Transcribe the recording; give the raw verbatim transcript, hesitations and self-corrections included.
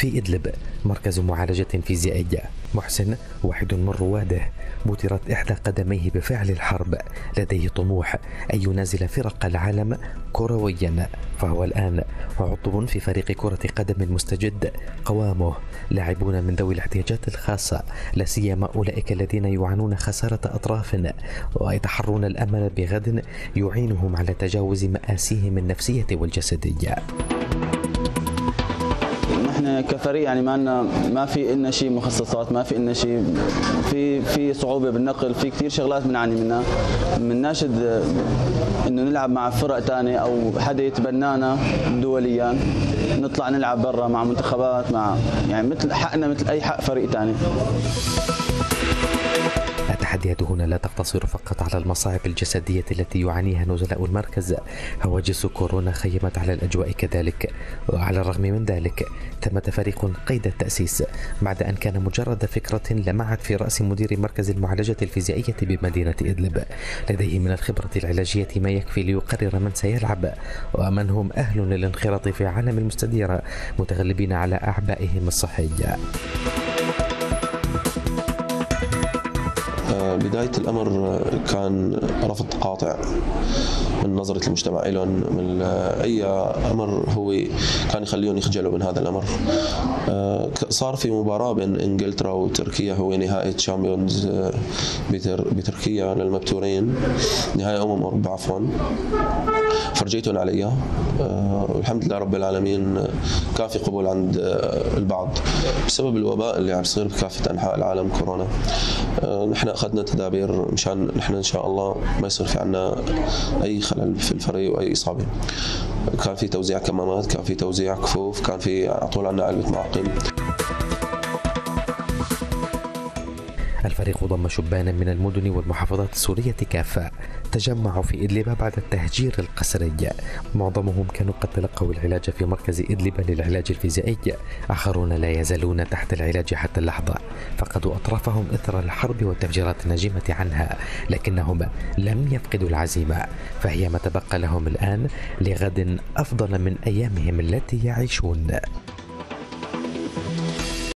في إدلب مركز معالجة فيزيائية. محسن واحد من رواده بترت إحدى قدميه بفعل الحرب، لديه طموح أن ينازل فرق العالم كرويا، فهو الآن عضو في فريق كرة قدم مستجد قوامه لاعبون من ذوي الاحتياجات الخاصة، لا سيما أولئك الذين يعانون خسارة أطراف ويتحرون الأمل بغد يعينهم على تجاوز مآسيهم النفسية والجسدية. نحن كفريق يعني ما لنا ما في لنا شيء مخصصات، ما في لنا شيء، في في صعوبه بالنقل، في كثير شغلات بنعاني منها. بنناشد انه نلعب مع فرق ثانيه او حدا يتبنانا دوليا، نطلع نلعب برا مع منتخبات، مع يعني مثل حقنا مثل اي حق فريق ثاني. التحديات هنا لا تقتصر فقط على المصاعب الجسدية التي يعانيها نزلاء المركز، هواجس كورونا خيمت على الأجواء كذلك، وعلى الرغم من ذلك تم تفريق قيد التأسيس بعد أن كان مجرد فكرة لمعت في رأس مدير مركز المعالجة الفيزيائية بمدينة إدلب. لديه من الخبرة العلاجية ما يكفي ليقرر من سيلعب ومن هم أهل للانخراط في عالم المستدير متغلبين على أعبائهم الصحية. بداية الأمر كان رفض قاطع من نظرة المجتمع لهم، من أي أمر هو كان يخليهم يخجلوا من هذا الأمر. صار في مباراة بين إنجلترا وتركيا، هو نهائي تشامبيونز بتركيا للمبتورين، نهائي أمم أوروبا عفوا، فرجيتهم عليها والحمد لله رب العالمين كان في قبول عند البعض بسبب الوباء اللي عم يصير بكافة أنحاء العالم كورونا. نحن أخذنا تدابير مشان نحن إن شاء الله ما يصير في عنا أي خلل في الفريق وأي إصابة. كان في توزيع كمامات، كان في توزيع كفوف، كان في على طول عنا علبة معقم. الفريق ضم شبانا من المدن والمحافظات السورية كافة تجمعوا في إدلب بعد التهجير القسري. معظمهم كانوا قد تلقوا العلاج في مركز إدلب للعلاج الفيزيائي، آخرون لا يزالون تحت العلاج حتى اللحظة، فقدوا أطرافهم إثر الحرب والتفجيرات الناجمة عنها، لكنهم لم يفقدوا العزيمة، فهي ما تبقى لهم الآن لغد أفضل من أيامهم التي يعيشون.